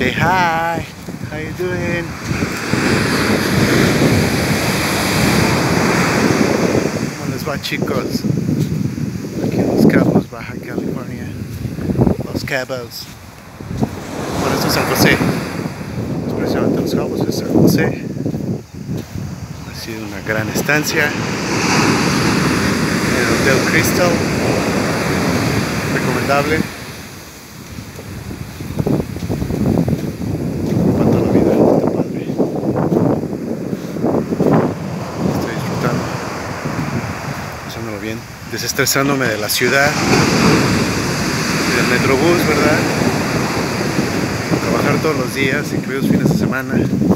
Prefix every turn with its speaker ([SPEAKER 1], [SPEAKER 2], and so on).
[SPEAKER 1] Say hi. How you doing? ¿Cómo les va, chicos? Aquí en Los Cabos, Baja California. Los Cabos. Bueno, esto es San José. Es precisamente Los Cabos, es San José. Ha sido una gran estancia. El Hotel Crystal. Recomendable. Para toda la vida, está padre. Estoy disfrutando, pasándolo bien, desestresándome de la ciudad y del metrobús, ¿verdad? Trabajar todos los días, incluidos fines de semana.